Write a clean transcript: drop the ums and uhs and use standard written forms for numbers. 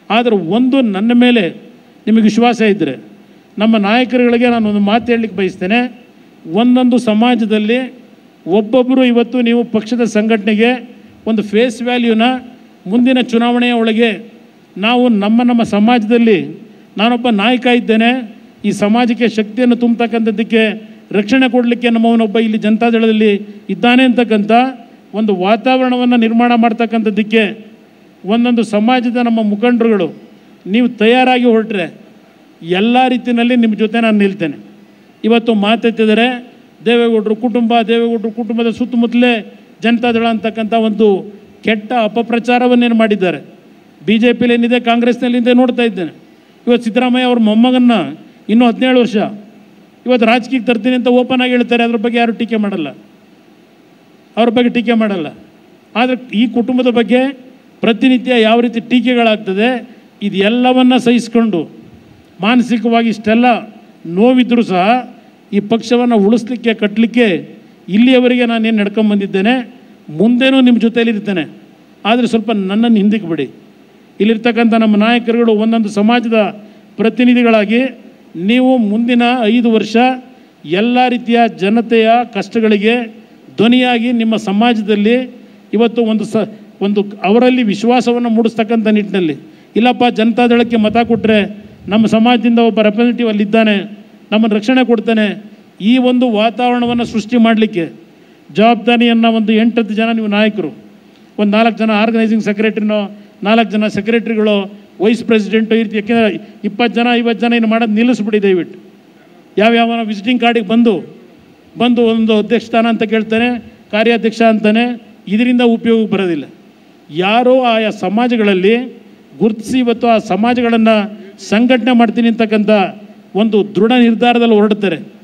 ಆದರೆ ಒಂದು ನನ್ನ ಮೇಲೆ ನಿಮಗೆ ವಿಶ್ವಾಸ ಇದ್ದರೆ, ನಮ್ಮ ನಾಯಕರುಗಳಿಗೆ ನಾನು ಒಂದು ಮಾತು ಹೇಳಲಿಕ್ಕೆ ಬಯಸ್ತೇನೆ. ಒಂದೊಂದು ಸಮಾಜದಲ್ಲಿ ಒಬ್ಬೊಬ್ಬರು ಇವತ್ತು ನೀವು ಪಕ್ಷದ ಸಂಘಟನೆಗೆ ಒಂದು ಫೇಸ್ ವ್ಯಾಲ್ಯೂನ ಮುಂದಿನ ಚುನಾವಣೆಯ ಒಳಗೆ ನಾವು ನಮ್ಮ ಸಮಾಜದಲ್ಲಿ ನಾನೊಬ್ಬ ನಾಯಕ ಇದ್ದೇನೆ, ಈ ಸಮಾಜಕ್ಕೆ ಶಕ್ತಿಯನ್ನು ತುಂಬತಕ್ಕಂಥದ್ದಕ್ಕೆ ರಕ್ಷಣೆ ಕೊಡಲಿಕ್ಕೆ ನಮ್ಮವನೊಬ್ಬ ಇಲ್ಲಿ ಜನತಾದಳದಲ್ಲಿ ಇದ್ದಾನೆ ಅಂತಕ್ಕಂಥ ಒಂದು ವಾತಾವರಣವನ್ನು ನಿರ್ಮಾಣ ಮಾಡ್ತಕ್ಕಂಥದ್ದಕ್ಕೆ ಒಂದೊಂದು ಸಮಾಜದ ನಮ್ಮ ಮುಖಂಡರುಗಳು ನೀವು ತಯಾರಾಗಿ ಹೊರಟ್ರೆ ಎಲ್ಲ ರೀತಿಯಲ್ಲಿ ನಿಮ್ಮ ಜೊತೆ ನಾನು ನಿಲ್ತೇನೆ. ಇವತ್ತು ಮಾತೆತ್ತಿದರೆ ದೇವೇಗೌಡರು ಕುಟುಂಬದ ಸುತ್ತಮುತ್ತಲೇ ಜನತಾದಳ ಅಂತಕ್ಕಂಥ ಒಂದು ಕೆಟ್ಟ ಅಪಪ್ರಚಾರವನ್ನೇನು ಮಾಡಿದ್ದಾರೆ. ಬಿ ಜೆ ಪಿಲಿ ಏನಿದೆ, ಕಾಂಗ್ರೆಸ್ನಲ್ಲಿಂದ ನೋಡ್ತಾ ಇದ್ದೇನೆ. ಇವತ್ತು ಸಿದ್ದರಾಮಯ್ಯ ಅವ್ರ ಮೊಮ್ಮಗನ್ನ ಇನ್ನೂ 17 ವರ್ಷ ಇವತ್ತು ರಾಜಕೀಯಕ್ಕೆ ತರ್ತೀನಿ ಅಂತ ಓಪನ್ ಆಗಿ ಹೇಳ್ತಾರೆ. ಅದ್ರ ಬಗ್ಗೆ ಯಾರು ಟೀಕೆ ಮಾಡಲ್ಲ, ಆದರೆ ಈ ಕುಟುಂಬದ ಬಗ್ಗೆ ಪ್ರತಿನಿತ್ಯ ಯಾವ ರೀತಿ ಟೀಕೆಗಳಾಗ್ತದೆ ಇದೆಲ್ಲವನ್ನು ಸಹಿಸ್ಕೊಂಡು ಮಾನಸಿಕವಾಗಿ ಇಷ್ಟೆಲ್ಲ ನೋವಿದ್ದರೂ ಸಹ ಈ ಪಕ್ಷವನ್ನು ಉಳಿಸ್ಲಿಕ್ಕೆ ಕಟ್ಟಲಿಕ್ಕೆ ಇಲ್ಲಿಯವರೆಗೆ ನಾನೇನು ನಡ್ಕೊಂಬಂದಿದ್ದೇನೆ, ಮುಂದೇನೂ ನಿಮ್ಮ ಜೊತೆಯಲ್ಲಿ ಇರ್ತೇನೆ. ಆದರೆ ಸ್ವಲ್ಪ ನನ್ನನ್ನು ಹಿಂದಕ್ಕೆ ಬಿಡಿ. ಇಲ್ಲಿರ್ತಕ್ಕಂಥ ನಮ್ಮ ನಾಯಕರುಗಳು ಒಂದೊಂದು ಸಮಾಜದ ಪ್ರತಿನಿಧಿಗಳಾಗಿ ನೀವು ಮುಂದಿನ 5 ವರ್ಷ ಎಲ್ಲ ರೀತಿಯ ಜನತೆಯ ಕಷ್ಟಗಳಿಗೆ ಧ್ವನಿಯಾಗಿ ನಿಮ್ಮ ಸಮಾಜದಲ್ಲಿ ಇವತ್ತು ಒಂದು ಅವರಲ್ಲಿ ವಿಶ್ವಾಸವನ್ನು ಮೂಡಿಸ್ತಕ್ಕಂಥ ನಿಟ್ಟಿನಲ್ಲಿ, ಇಲ್ಲಪ್ಪ ಜನತಾದಳಕ್ಕೆ ಮತ ಕೊಟ್ಟರೆ ನಮ್ಮ ಸಮಾಜದಿಂದ ಒಬ್ಬ ರೆಪ್ರೆಸೆಂಟೇಟಿವ್ ಅಲ್ಲಿದ್ದಾನೆ, ನಮ್ಮನ್ನು ರಕ್ಷಣೆ ಕೊಡ್ತಾನೆ, ಈ ಒಂದು ವಾತಾವರಣವನ್ನು ಸೃಷ್ಟಿ ಮಾಡಲಿಕ್ಕೆ ಜವಾಬ್ದಾರಿಯನ್ನು ಒಂದು 8-10 ಜನ ನೀವು ನಾಯಕರು, ಒಂದು 4 ಜನ ಆರ್ಗನೈಸಿಂಗ್ ಸೆಕ್ರೆಟರಿನೋ, 4 ಜನ ಸೆಕ್ರೆಟರಿಗಳು, ವೈಸ್ ಪ್ರೆಸಿಡೆಂಟು ಈ ರೀತಿ. ಯಾಕೆಂದರೆ 20 ಜನ 50 ಜನ ಇನ್ನು ಮಾಡೋದು ನಿಲ್ಲಿಸ್ಬಿಡಿ ದಯವಿಟ್ಟು. ಯಾವ್ಯಾವ ವಿಸಿಟಿಂಗ್ ಕಾರ್ಡಿಗೆ ಬಂದು ಒಂದು ಅಧ್ಯಕ್ಷ ಸ್ಥಾನ ಅಂತ ಕೇಳ್ತಾನೆ, ಕಾರ್ಯಾಧ್ಯಕ್ಷ ಅಂತಾನೆ, ಇದರಿಂದ ಉಪಯೋಗ ಬರೋದಿಲ್ಲ. ಯಾರೋ ಆಯಾ ಸಮಾಜಗಳಲ್ಲಿ ಗುರುತಿಸಿ ಇವತ್ತು ಆ ಸಮಾಜಗಳನ್ನು ಸಂಘಟನೆ ಮಾಡ್ತೀನಿ ಅಂತಕ್ಕಂಥ ಒಂದು ದೃಢ ನಿರ್ಧಾರದಲ್ಲಿ ಹೊರಡ್ತಾರೆ.